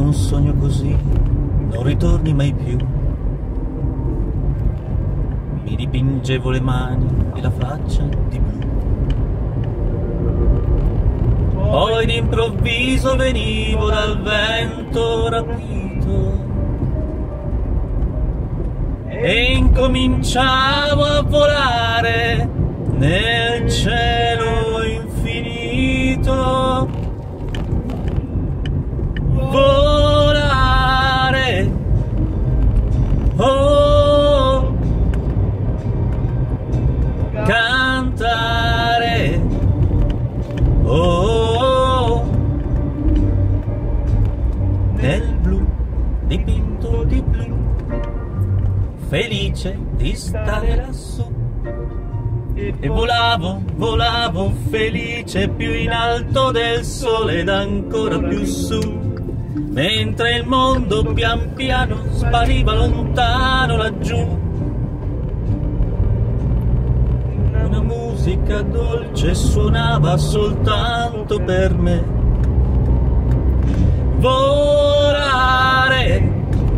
un sogno così non ritorni mai più. Mi dipingevo le mani e la faccia di blu. Poi d'improvviso venivo dal vento rapito e incominciavo a volare nel cielo infinito. Volare, oh, cantare, oh, nel blu, dipinto di blu, felice di stare lassù. E volavo, volavo felice più in alto del sole ed ancora più su, mentre il mondo pian piano spariva lontano laggiù. Una musica dolce suonava soltanto per me. Volare,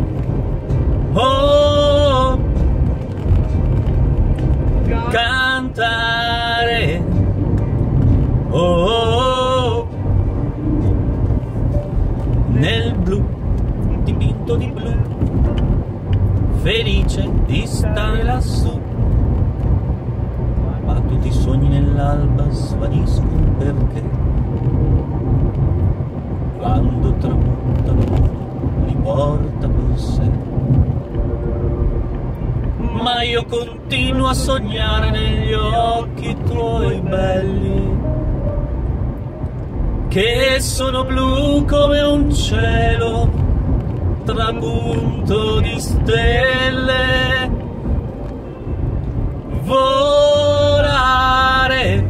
oh, cantare, oh, nel blu, dipinto di blu, felice di stare lassù. Ma tutti i sogni nell'alba svaniscono perché quando tramonta l'uno li porta con sé. Ma io continuo a sognare negli occhi tuoi belli, che sono blu come un cielo trapunto di stelle. Volare,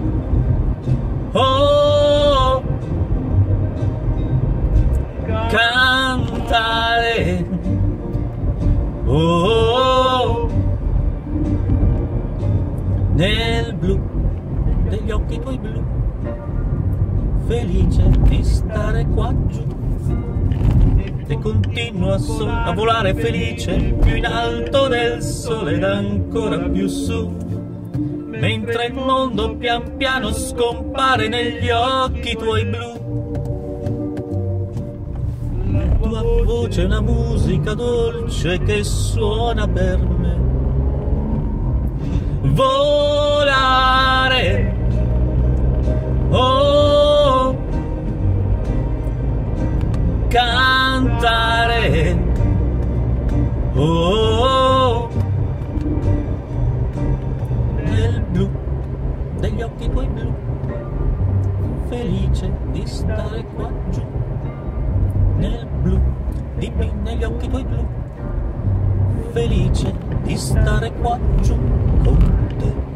oh, cantare, oh, nel blu degli occhi tuoi blu, felice di stare qua giù. E continuo a volare felice più in alto del sole ed ancora più su, mentre il mondo pian piano scompare negli occhi tuoi blu. La tua voce è una musica dolce che suona per me. Volare, oh, cantare, oh, nel blu degli occhi tuoi blu, felice di stare qua giù. Nel blu, negli occhi tuoi blu, felice di stare qua giù con te.